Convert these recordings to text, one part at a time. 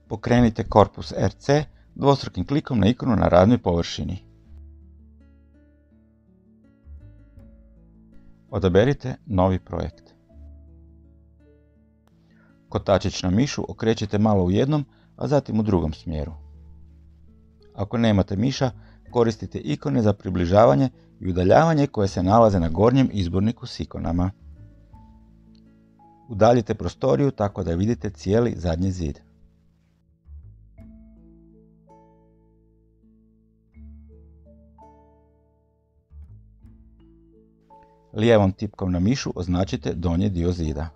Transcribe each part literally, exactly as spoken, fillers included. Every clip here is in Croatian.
Pokrenite korpus R C dvostrukim klikom na ikonu na radnoj površini. Odaberite novi projekt. Kotačić na mišu okrećite malo u jednom, a zatim u drugom smjeru. Ako nemate miša, koristite ikone za približavanje i udaljavanje koje se nalaze na gornjem izborniku s ikonama. Udaljite prostoriju tako da vidite cijeli zadnji zid. Lijevom tipkom na mišu označite donji dio zida.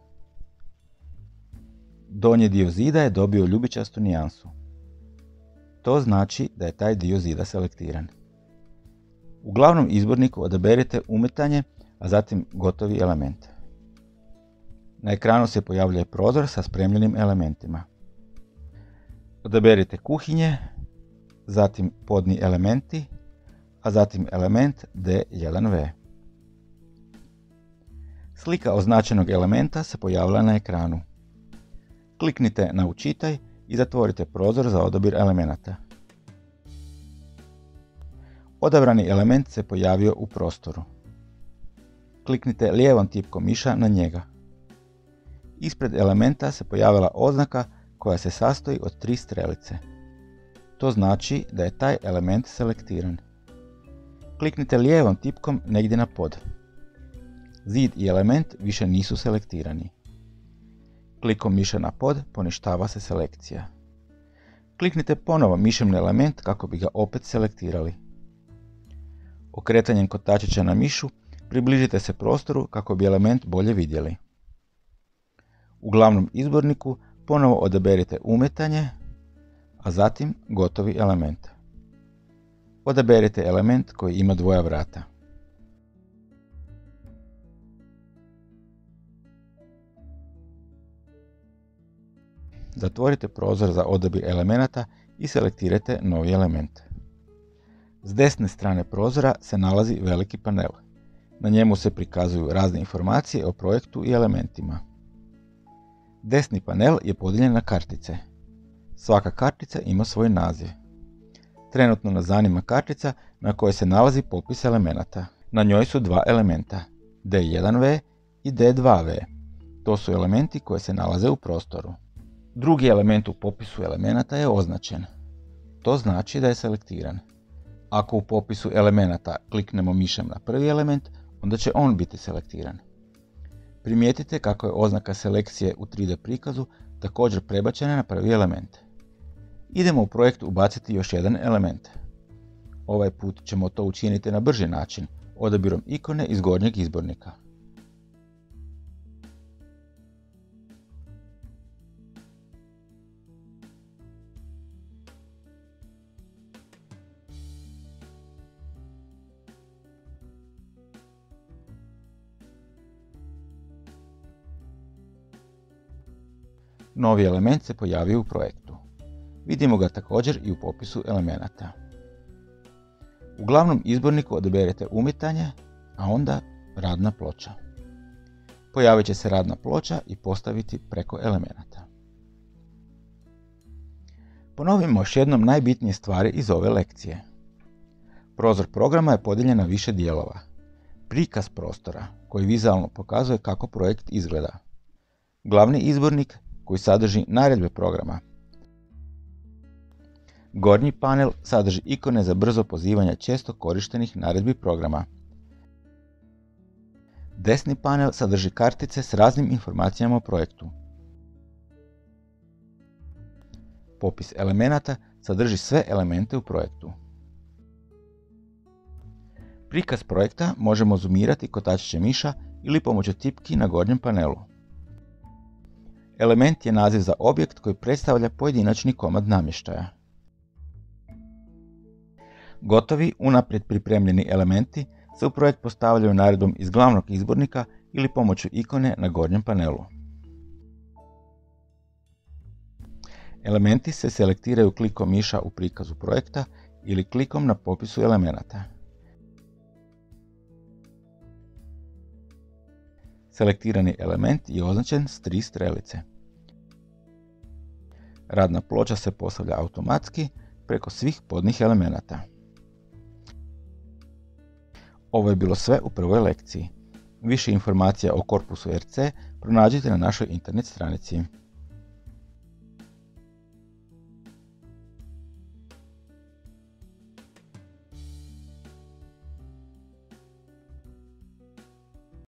Donji dio zida je dobio ljubičastu nijansu. To znači da je taj dio zida selektiran. U glavnom izborniku odaberite umetanje, a zatim gotovi element. Na ekranu se pojavljuje prozor sa spremljenim elementima. Odaberite kuhinje, zatim podni elementi, a zatim element D jedan V. Slika označenog elementa se pojavila na ekranu. Kliknite na Učitaj i zatvorite prozor za odabir elemenata. Odabrani element se pojavio u prostoru. Kliknite lijevom tipkom miša na njega. Ispred elementa se pojavila oznaka koja se sastoji od tri strelice. To znači da je taj element selektiran. Kliknite lijevom tipkom negdje na pod. Zid i element više nisu selektirani. Klikom miša na pod poništava se selekcija. Kliknite ponovo mišem na element kako bi ga opet selektirali. Okretanjem kotačića na mišu približite se prostoru kako bi element bolje vidjeli. U glavnom izborniku ponovo odaberite umetanje, a zatim gotovi element. Odaberite element koji ima dvoja vrata. Zatvorite prozor za odabir elemenata i selektirajte novi element. S desne strane prozora se nalazi veliki panel. Na njemu se prikazuju razne informacije o projektu i elementima. Desni panel je podijeljen na kartice. Svaka kartica ima svoj naziv. Trenutno nas zanima kartica na kojoj se nalazi popis elemenata. Na njoj su dva elementa, D jedan V i D dva V. To su elementi koji se nalaze u prostoru. Drugi element u popisu elemenata je označen. To znači da je selektiran. Ako u popisu elemenata kliknemo mišem na prvi element, onda će on biti selektiran. Primijetite kako je oznaka selekcije u tri D prikazu također prebačena na prvi element. Idemo u projekt ubaciti još jedan element. Ovaj put ćemo to učiniti na brži način, odabirom ikone iz gornjeg izbornika. Novi element se pojavio u projektu. Vidimo ga također i u popisu elemenata. U glavnom izborniku odaberete umetanje, a onda radna ploča. Pojavit će se radna ploča i postaviti preko elemenata. Ponovimo još jednom najbitnije stvari iz ove lekcije. Prozor programa je podijeljen na više dijelova. Prikaz prostora koji vizualno pokazuje kako projekt izgleda. Glavni izbornik koji sadrži naredbe programa. Gornji panel sadrži ikone za brzo pozivanje često korištenih naredbi programa. Desni panel sadrži kartice s raznim informacijama o projektu. Popis elemenata sadrži sve elemente u projektu. Prikaz projekta možemo zoomirati kotačićem miša ili pomoću tipki na gornjem panelu. Element je naziv za objekt koji predstavlja pojedinačni komad namještaja. Gotovi, unaprijed pripremljeni elementi se u projekt postavljaju naredbom iz glavnog izbornika ili pomoću ikone na gornjem panelu. Elementi se selektiraju klikom miša u prikazu projekta ili klikom na popisu elemenata. Selektirani element je označen s tri strelice. Radna ploča se postavlja automatski preko svih podnih elemenata. Ovo je bilo sve u prvoj lekciji. Više informacija o korpusu R C pronađite na našoj internet stranici.